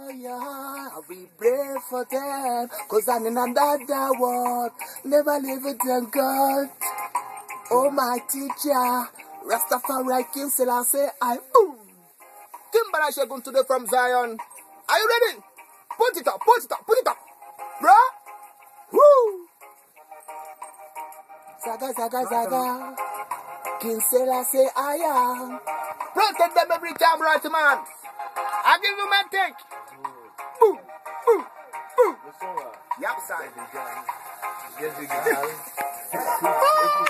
yeah, we pray for them, cause I'm in another world, never leave it in God. Oh my teacher, Rastafari King Selassie, I boom. Kimberly Shogun today from Zion. Are you ready? Put it up, put it up, put it up. Bruh. Woo. Zaga, zaga, zaga. King Selassie, I am. Protect them every time, ROTMAN. I give you my take. Boom, boom, boom. Yep, sir.